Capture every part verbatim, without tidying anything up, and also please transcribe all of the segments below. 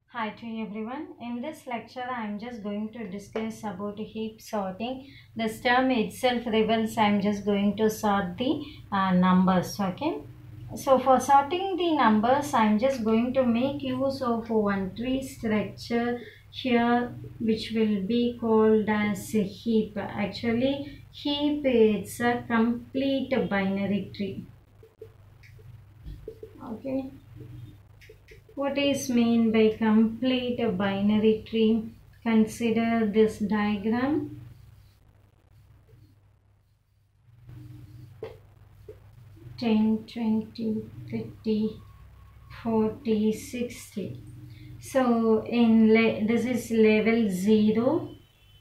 Hi to everyone. In this lecture, I am just going to discuss about heap sorting. This term itself reveals I am just going to sort the uh, numbers. Okay. So for sorting the numbers, I am just going to make use of one tree structure here, which will be called as a heap. Actually, heap is a complete binary tree. Okay. What is meant by complete binary tree? Consider this diagram. ten, twenty, thirty, forty, sixty. So in this is level zero,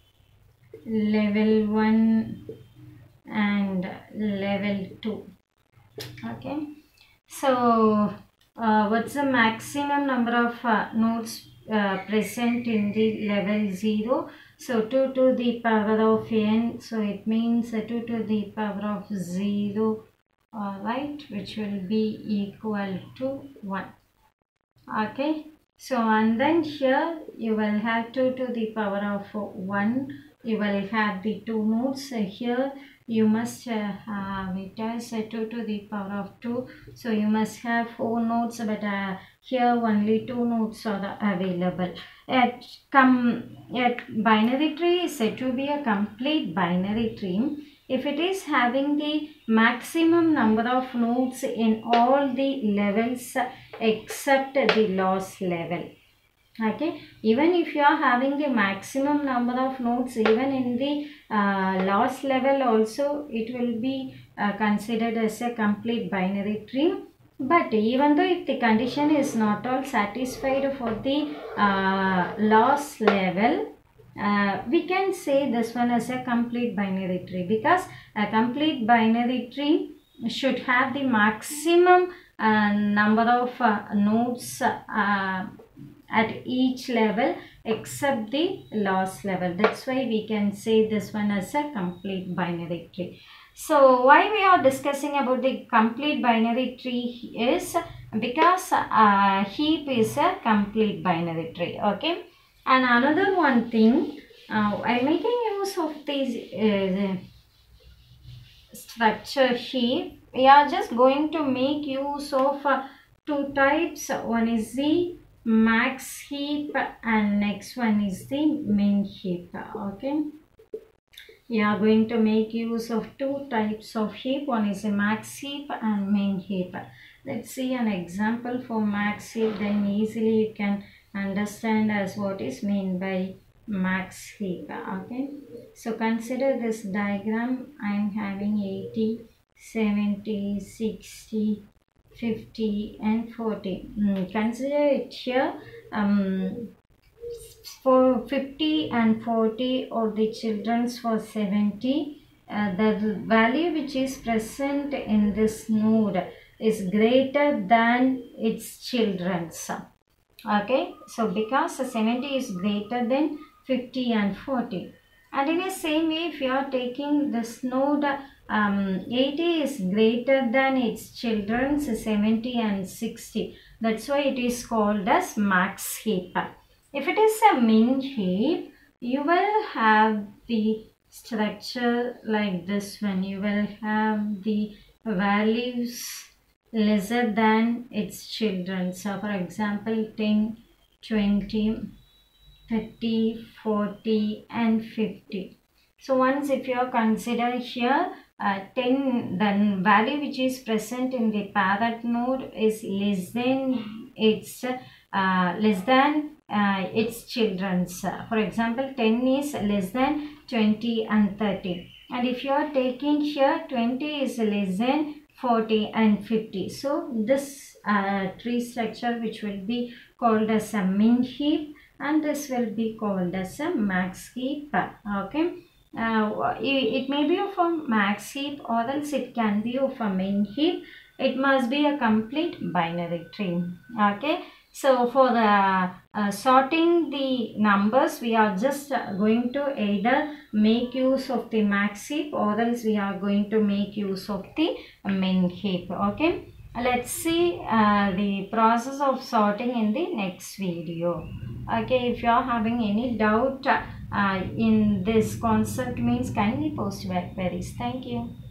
level one and level two. Okay. So uh, what's the maximum number of uh, nodes uh, present in the level zero? So two to the power of n, so it means uh, two to the power of zero, uh, right, which will be equal to one. Okay, so and then here you will have two to the power of one, you will have the two nodes. So here you must uh, have it as uh, two to the power of two, so you must have four nodes, but uh, here only two nodes are available. At come at binary tree is said to be a complete binary tree if it is having the maximum number of nodes in all the levels except the last level. Okay, even if you are having the maximum number of nodes even in the uh, last level also, it will be uh, considered as a complete binary tree. But even though if the condition is not all satisfied for the uh, last level, uh, we can say this one as a complete binary tree, because a complete binary tree should have the maximum uh, number of uh, nodes uh, at each level except the last level. That's why we can say this one as a complete binary tree. So why we are discussing about the complete binary tree is because uh, heap is a complete binary tree. Okay, and another one thing, uh, I'm making use of this uh, structure heap. We are just going to make use of uh, two types. One is the max heap and next one is the min heap. Okay, we are going to make use of two types of heap. One is a max heap and min heap. Let's see an example for max heap, then easily you can understand as what is meant by max heap. Okay, so consider this diagram. I am having eighty, seventy, sixty, fifty and forty. Mm, consider it here. Um, for fifty and forty or the children's for seventy, uh, the value which is present in this node is greater than its children's. Okay, so because seventy is greater than fifty and forty, and in the same way if you are taking this node, um, eighty is greater than its children's seventy and sixty, that's why it is called as max heap. If it is a min heap, you will have the structure like this one. You will have the values lesser than its children. So for example, ten, twenty, thirty, forty and fifty. So once if you consider here uh, ten, the value which is present in the parent node is less than its uh, less than uh, its children's. For example, ten is less than twenty and thirty, and if you are taking here twenty is less than forty and fifty. So this uh, tree structure which will be called as a min heap, and this will be called as a max heap. Okay, uh, it, it may be of a max heap or else it can be of a min heap. It must be a complete binary tree. Okay, so for the uh, sorting the numbers, we are just going to either make use of the max heap or else we are going to make use of the min heap. Okay, let's see uh, the process of sorting in the next video. Okay, if you are having any doubt uh, in this concept means kindly post your queries. Thank you.